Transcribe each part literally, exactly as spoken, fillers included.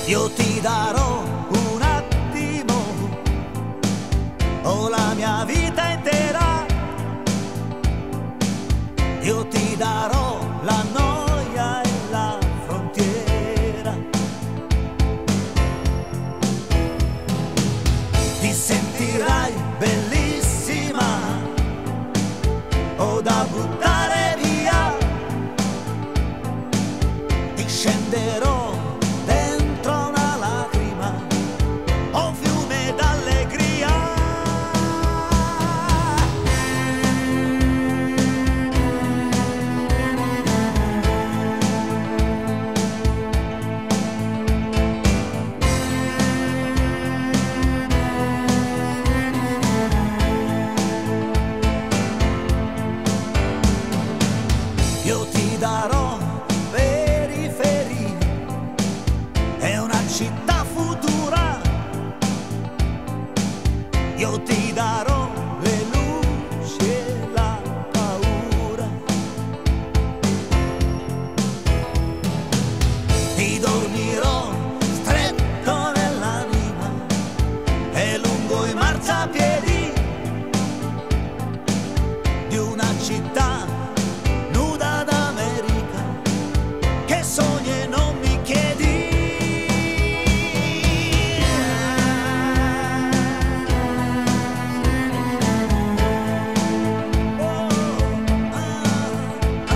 Io ti darò un attimo o la mia vita intera. Io ti darò la noia e la frontiera. Ti sentirai bellissima o da buttare via. Ti scenderò io ti darò periferi, è una città futura. Io ti darò le luci e la paura. Ti dormirò stretto nell'anima e lungo i marciapiedi di una città sogni e non mi chiedi. Oh, ah, ah.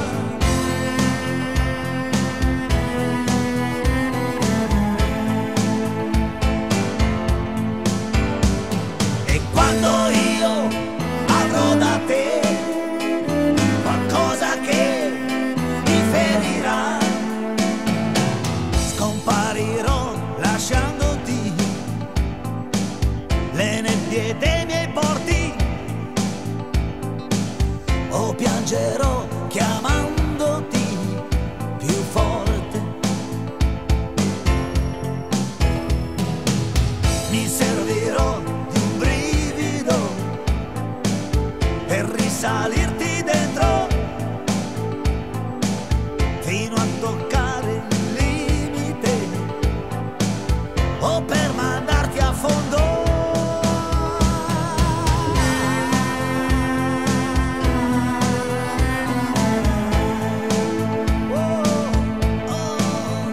E quando io avrò da te qualcosa che mi ferirà, scomparirò lasciandoti le nebbie dei miei porti, o piangerò chiamandoti più forte. Mi servirò di un brivido per risalirti dentro fino a toccare o per mandarti a fondo. Oh, oh,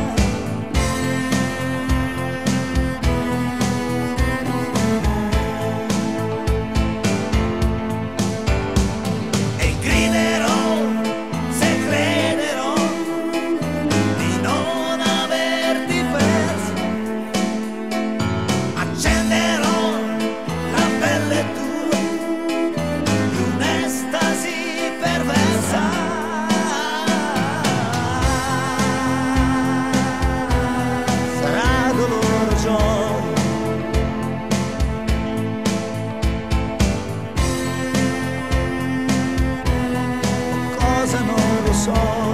e griderò se crederò di non averti perso. Accenderò la pelle tua di un'estasi perversa. Sarà dolore o gioia, cosa non lo so.